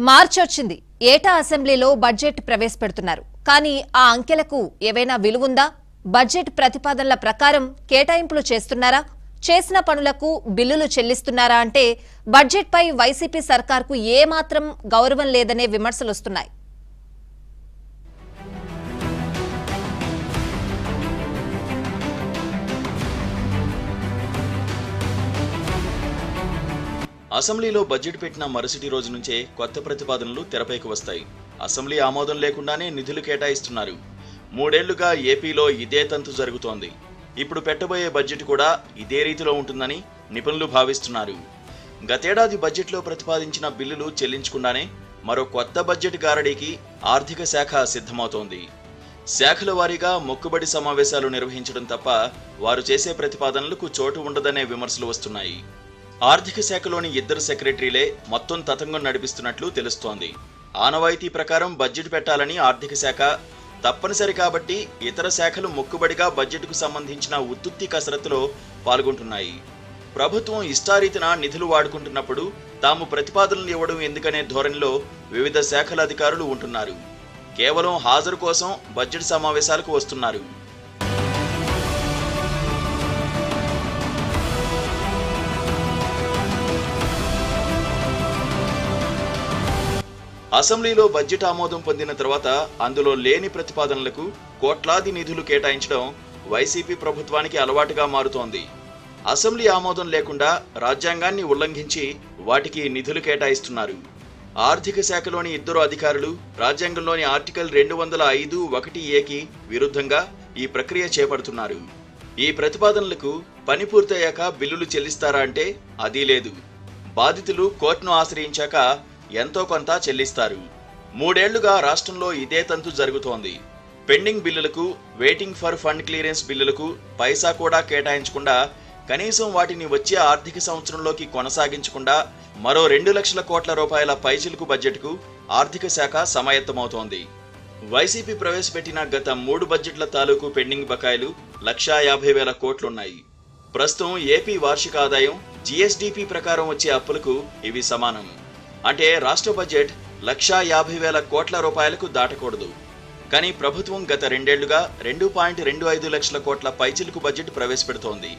మార్చి వచ్చింది. ఏటా అసెంబ్లీలో బడ్జెట్ ప్రవేశపెడుతున్నారు. కానీ ఆ అంకెలకు ఏవైనా విలువుందా? బడ్జెట్ ప్రతిపాదనల ప్రకారం కేటాయింపులు చేస్తున్నారా? చేసిన పనులకు బిల్లులు చెల్లిస్తున్నారా అంటే బడ్జెట్పై వైసీపీ సర్కార్కు ఏమాత్రం గౌరవం లేదనే విమర్శలు వస్తున్నాయి. అసెంబ్లీలో బడ్జెట్ పెట్టిన మరుసటి రోజు నుంచే కొత్త ప్రతిపాదనలు తెరపైకి వస్తాయి. అసెంబ్లీ ఆమోదం లేకుండానే నిధులు కేటాయిస్తున్నారు. 3 ఏళ్లుగా ఏపీలో ఇదే తంతు జరుగుతోంది. ఇప్పుడు పెట్టబోయే బడ్జెట్ కూడా ఇదే రీతిలో ఉంటుందని నిపుణులు భావిస్తున్నారు. గతేడాది బడ్జెట్లో ప్రతిపాదించిన బిల్లులు చెల్లించకుండానే మరో కొత్త బడ్జెట్ గారడీకి ఆర్థిక శాఖ సిద్ధమవుతోంది. శాఖల వారీగా మొక్కుబడి సమావేశాలు నిర్వహించడం తప్ప వారు చేసే ప్రతిపాదనలకు చోటు ఉండదనే విమర్శలు వస్తున్నాయి. ఆర్థిక శాఖలోని 2 సెక్రటరీలే మొత్తం తతంగం నడిపిస్తున్నట్లు తెలుస్తోంది. ఆనవాయితీ ప్రకారం బడ్జెట్ పెట్టాలని ఆర్థిక శాఖ, తప్పనిసరి కాబట్టి ఇతర శాఖలు మొక్కుబడిగా బడ్జెట్కు సంబంధించిన ఉత్తుత్తి కసరత్తులో పాల్గొంటున్నాయి. ప్రభుత్వం ఇష్టారీతిన నిధులు వాడుకుంటున్నప్పుడు తాము ప్రతిపాదనలు ఇవ్వడం ఎందుకనే ధోరణిలో వివిధ శాఖల అధికారులు ఉంటున్నారు. కేవలం హాజరు కోసం బడ్జెట్ సమావేశాలకు వస్తున్నారు. అసెంబ్లీలో బడ్జెట్ ఆమోదం పొందిన తర్వాత అందులో లేని ప్రతిపాదనలకు కోట్లాది నిధులు కేటాయించడం వైసీపీ ప్రభుత్వానికి అలవాటుగా మారుతోంది. అసెంబ్లీ ఆమోదం లేకుండా రాజ్యాంగాన్ని ఉల్లంఘించి వాటికి నిధులు కేటాయిస్తున్నారు. ఆర్థిక శాఖలోని 2 అధికారులు రాజ్యాంగంలోని ఆర్టికల్ 205(1)(a)కి విరుద్ధంగా ఈ ప్రక్రియ చేపడుతున్నారు. ఈ ప్రతిపాదనలకు పని పూర్తయ్యాక బిల్లులు చెల్లిస్తారా అంటే అదీ లేదు. బాధితులు కోర్టును ఆశ్రయించాక ఎంతో కొంత చెల్లిస్తారు. 3 ఏళ్లుగా రాష్ట్రంలో ఇదే తంతు జరుగుతోంది. పెండింగ్ బిల్లులకు, వెయిటింగ్ ఫర్ ఫండ్ క్లియరెన్స్ బిల్లులకు పైసా కూడా కేటాయించకుండా, కనీసం వాటిని వచ్చే ఆర్థిక సంవత్సరంలోకి కొనసాగించకుండా మరో 2 లక్షల కోట్ల రూపాయల పైచిలుకు బడ్జెట్కు ఆర్థిక శాఖ సమాయత్తమవుతోంది. వైసీపీ ప్రవేశపెట్టిన గత 3 బడ్జెట్ల తాలూకు పెండింగ్ బకాయిలు 1,50,000 కోట్లున్నాయి. ప్రస్తుతం ఏపీ వార్షిక ఆదాయం జీఎస్డీపీ ప్రకారం వచ్చే అప్పులకు ఇవి సమానం. అంటే రాష్ట్ర బడ్జెట్ 1,50,000 కోట్ల రూపాయలకు దాటకూడదు. కానీ ప్రభుత్వం గత 2 ఏళ్లుగా 2.25 లక్షల కోట్ల పైచిలుకు బడ్జెట్ ప్రవేశపెడుతోంది.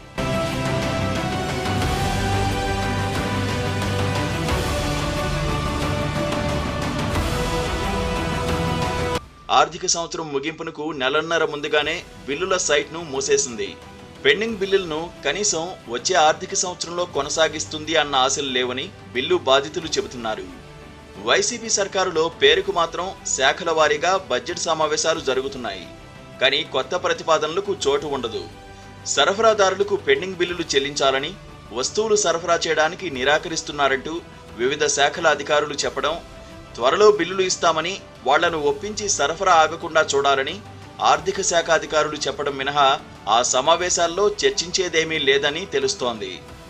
ఆర్థిక సంవత్సరం ముగింపునకు నెలన్నర ముందుగానే బిల్లుల సైట్ను మూసేసింది. పెండింగ్ బిల్లులను కనీసం వచ్చే ఆర్థిక సంవత్సరంలో కొనసాగిస్తుంది అన్న ఆశలు లేవని బిల్లు బాధితులు చెబుతున్నారు. వైసీపీ సర్కారులో పేరుకు మాత్రం శాఖల వారీగా బడ్జెట్ సమావేశాలు జరుగుతున్నాయి. కానీ కొత్త ప్రతిపాదనలకు చోటు ఉండదు. సరఫరాదారులకు పెండింగ్ బిల్లులు చెల్లించాలని, వస్తువులు సరఫరా చేయడానికి నిరాకరిస్తున్నారంటూ వివిధ శాఖల అధికారులు చెప్పడం, త్వరలో బిల్లులు ఇస్తామని వాళ్లను ఒప్పించి సరఫరా ఆగకుండా చూడాలని ఆర్థిక శాఖ అధికారులు చెప్పడం మినహా ఆ సమావేశాల్లో చర్చించేదేమీ లేదని తెలుస్తోంది.